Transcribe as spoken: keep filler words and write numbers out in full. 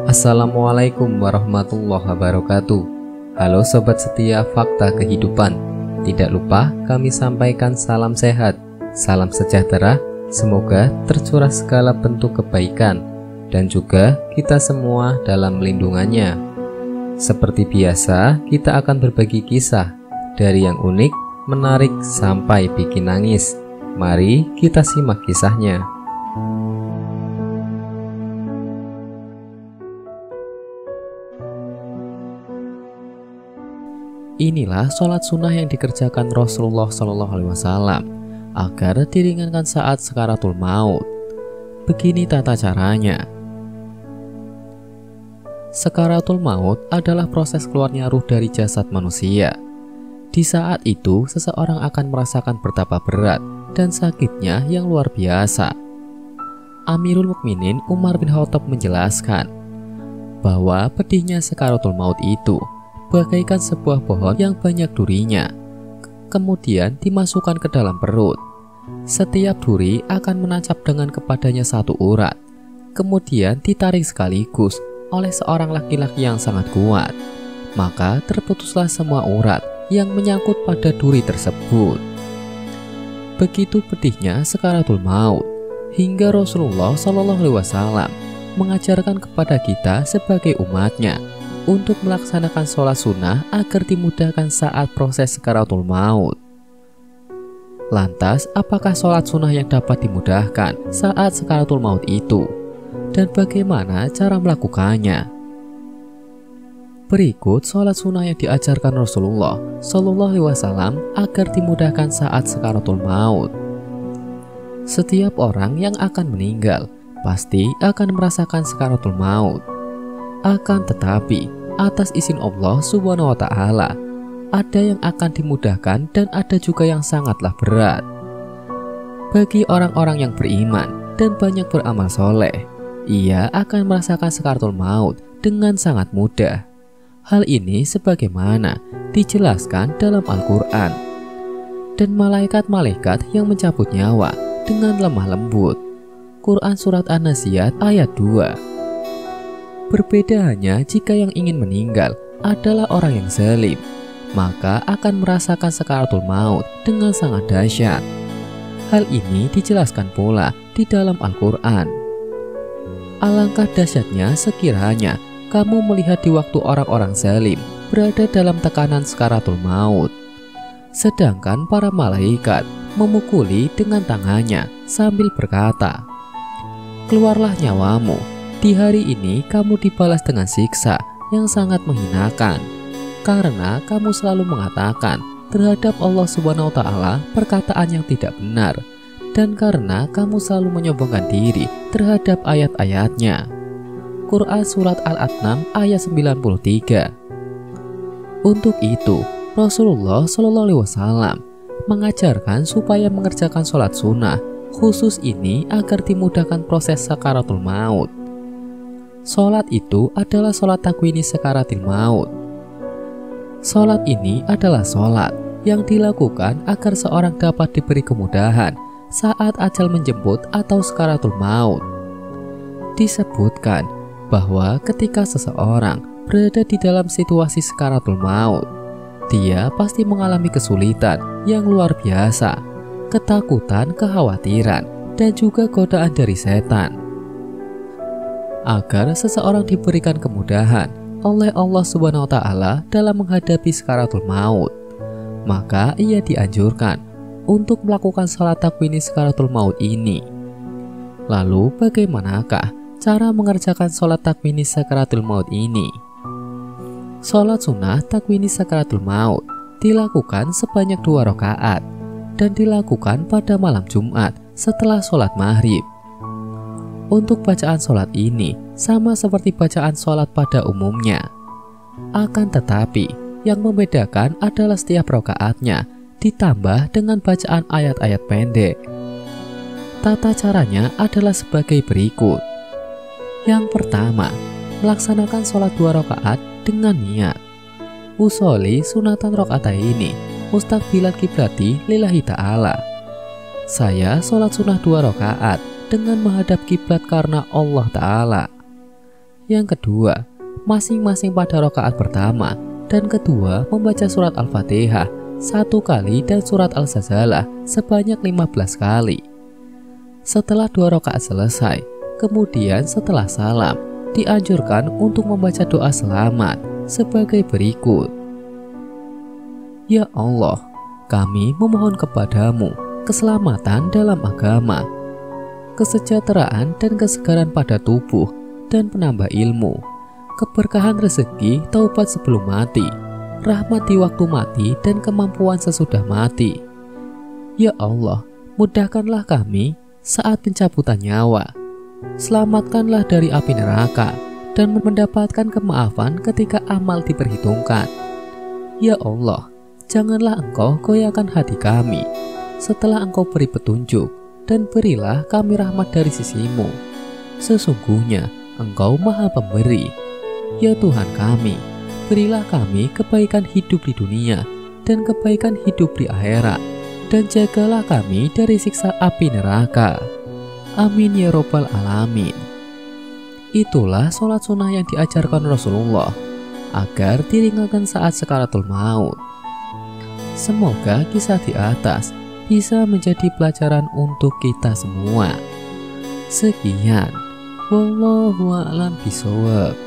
Assalamualaikum warahmatullahi wabarakatuh. Halo sobat setia Fakta Kehidupan. Tidak lupa kami sampaikan salam sehat, salam sejahtera. Semoga tercurah segala bentuk kebaikan dan juga kita semua dalam lindungannya. Seperti biasa, kita akan berbagi kisah dari yang unik, menarik sampai bikin nangis. Mari kita simak kisahnya. Inilah sholat sunnah yang dikerjakan Rasulullah shallallahu alaihi wasallam agar diringankan saat sakaratul maut. Begini tata caranya. Sakaratul maut adalah proses keluarnya ruh dari jasad manusia. Di saat itu, seseorang akan merasakan betapa berat dan sakitnya yang luar biasa. Amirul Mukminin Umar bin Khattab menjelaskan bahwa pedihnya sakaratul maut itu bagaikan sebuah pohon yang banyak durinya, kemudian dimasukkan ke dalam perut. Setiap duri akan menancap dengan kepadanya satu urat, kemudian ditarik sekaligus oleh seorang laki-laki yang sangat kuat. Maka terputuslah semua urat yang menyangkut pada duri tersebut. Begitu pedihnya sakaratul maut, hingga Rasulullah shallallahu alaihi wasallam mengajarkan kepada kita sebagai umatnya untuk melaksanakan sholat sunnah agar dimudahkan saat proses sakaratul maut. Lantas, apakah sholat sunnah yang dapat dimudahkan saat sakaratul maut itu? Dan bagaimana cara melakukannya? Berikut sholat sunnah yang diajarkan Rasulullah shallallahu alaihi wasallam agar dimudahkan saat sakaratul maut. Setiap orang yang akan meninggal pasti akan merasakan sakaratul maut. Akan tetapi, atas izin Allah subhanahu wa ta'ala, ada yang akan dimudahkan dan ada juga yang sangatlah berat. Bagi orang-orang yang beriman dan banyak beramal soleh, ia akan merasakan sakaratul maut dengan sangat mudah. Hal ini sebagaimana dijelaskan dalam Al-Quran. Dan malaikat-malaikat yang mencabut nyawa dengan lemah lembut. Quran Surat An-Naziat ayat dua. Berbeda hanya jika yang ingin meninggal adalah orang yang zalim, maka akan merasakan sakaratul maut dengan sangat dahsyat. Hal ini dijelaskan pula di dalam Al-Quran. Alangkah dahsyatnya sekiranya kamu melihat di waktu orang-orang zalim berada dalam tekanan sakaratul maut, sedangkan para malaikat memukuli dengan tangannya sambil berkata, "Keluarlah nyawamu. Di hari ini kamu dibalas dengan siksa yang sangat menghinakan, karena kamu selalu mengatakan terhadap Allah subhanahu wa ta'ala perkataan yang tidak benar, dan karena kamu selalu menyombongkan diri terhadap ayat-ayatnya." Quran Surat Al-An'am ayat sembilan puluh tiga. Untuk itu, Rasulullah shallallahu alaihi wasallam mengajarkan supaya mengerjakan sholat sunnah khusus ini agar dimudahkan proses sakaratul maut. Sholat itu adalah sholat takwini sakaratil maut. Sholat ini adalah sholat yang dilakukan agar seorang dapat diberi kemudahan saat ajal menjemput atau sakaratul maut. Disebutkan bahwa ketika seseorang berada di dalam situasi sakaratul maut, dia pasti mengalami kesulitan yang luar biasa, ketakutan, kekhawatiran, dan juga godaan dari setan. Agar seseorang diberikan kemudahan oleh Allah subhanahu wa ta'ala dalam menghadapi sakaratul maut, maka ia dianjurkan untuk melakukan salat takwini sakaratul maut ini. Lalu bagaimanakah cara mengerjakan salat takwini sakaratul maut ini? Salat sunnah takwini sakaratul maut dilakukan sebanyak dua rakaat dan dilakukan pada malam Jumat setelah sholat maghrib. Untuk bacaan sholat ini sama seperti bacaan sholat pada umumnya. Akan tetapi, yang membedakan adalah setiap rakaatnya ditambah dengan bacaan ayat-ayat pendek. Tata caranya adalah sebagai berikut. Yang pertama, melaksanakan sholat dua rakaat dengan niat usolli sunatan rakaataini mustaqbilan kiblati lillahi ta'ala. Saya sholat sunnah dua rakaat dengan menghadap kiblat karena Allah Ta'ala. Yang kedua, masing-masing pada rakaat pertama dan kedua membaca surat Al-Fatihah satu kali dan surat Al-Zalzalah sebanyak lima belas kali. Setelah dua rakaat selesai, kemudian setelah salam, dianjurkan untuk membaca doa selamat sebagai berikut. Ya Allah, kami memohon kepadamu keselamatan dalam agama, kesejahteraan dan kesegaran pada tubuh dan penambah ilmu, keberkahan rezeki, taubat sebelum mati, rahmat di waktu mati dan kemampuan sesudah mati. Ya Allah, mudahkanlah kami saat pencabutan nyawa, selamatkanlah dari api neraka dan mendapatkan kemaafan ketika amal diperhitungkan. Ya Allah, janganlah Engkau goyahkan hati kami setelah Engkau beri petunjuk, dan berilah kami rahmat dari sisi-Mu. Sesungguhnya Engkau Maha Pemberi. Ya Tuhan kami, berilah kami kebaikan hidup di dunia dan kebaikan hidup di akhirat, dan jagalah kami dari siksa api neraka. Amin ya Rabbal Alamin. Itulah sholat sunnah yang diajarkan Rasulullah agar diringankan saat sakaratul maut. Semoga kisah di atas bisa menjadi pelajaran untuk kita semua. Sekian, wallahu a'lam bishawab.